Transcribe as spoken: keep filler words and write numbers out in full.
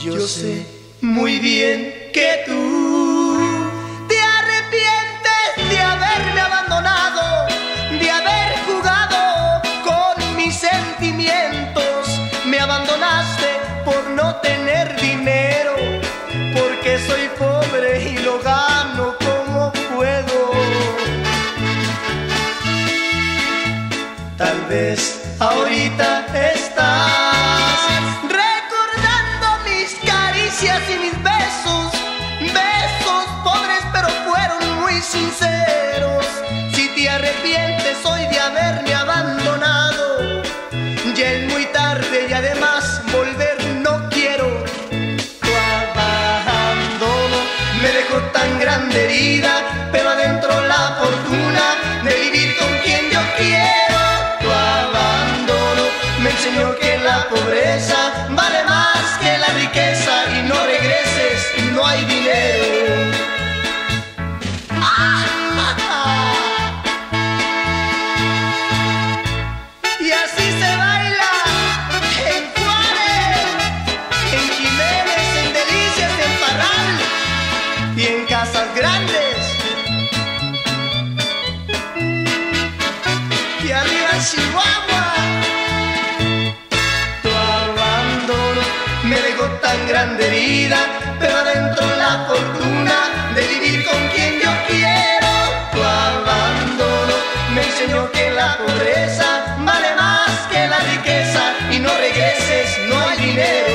Yo sé muy bien que tú te arrepientes de haberme abandonado, de haber jugado con mis sentimientos. Me abandonaste por no tener dinero, porque soy pobre y lo gano como puedo. Tal vez ahorita estás recordando mis caricias y mis besos, besos pobres pero fueron muy sinceros. Si te arrepientes hoy de haberme abandonado, ya es muy tarde y además volver no quiero. Tu abandono me dejó tan grande herida, pero adentro la fortuna de vivir con quien yo quiero. Tu abandono me enseñó que la pobreza vale más que la riqueza, y no regreses, no hay dinero. ¡Ah! Y así se baila en Juárez, en Jiménez, en Delicias, en Parral y en Casas Grandes. Y arriba Chihuahua. Tu abandono me dejó tan grande herida, pero adentro la fortuna de vivir con quien yo quiero. Tu abandono me enseñó que la pobreza vale más que la riqueza, y no regreses, no hay dinero.